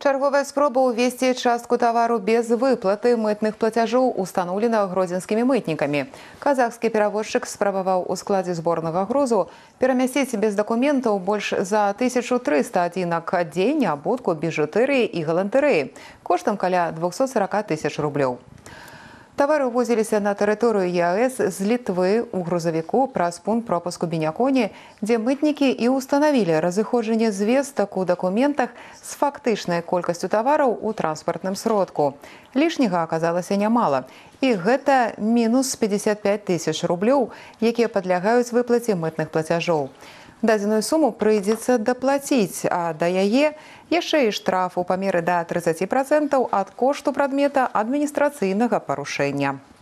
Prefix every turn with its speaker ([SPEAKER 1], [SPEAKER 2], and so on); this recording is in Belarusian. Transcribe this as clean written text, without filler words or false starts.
[SPEAKER 1] Чарговая спроба увести частку товару без выплаты мытных платежаў установлена гродзенскімі мытнікамі. Казахскі перавозчык спрабаваў у складзе зборнага грузу перамясціць без дакументаў больш за 1300 адзінак адзення, абутку, біжутэрыі і галантэрыі коштам каля 240 тысяч рублёў. Тавары ўвозіліся на тэрыторыю ЕАЭС з Літвы ў грузавіку праз пункт пропуску Беняконі, дзе мытнікі і ўстанавілі разыходжанне звестак у дакументах з фактычнай колькасцю тавараў у транспартным сродку. Лішняга аказалася нямала. І гэта мінус 55 тысяч рублёў, якія падлягаюць выплаце мытных плацяжоў. Дадзеную суму прыйдзецца даплаціць, а да яе яшчэ і штраф у памеры да 30% ад кошту прадмета адміністрацыйнага парушэння.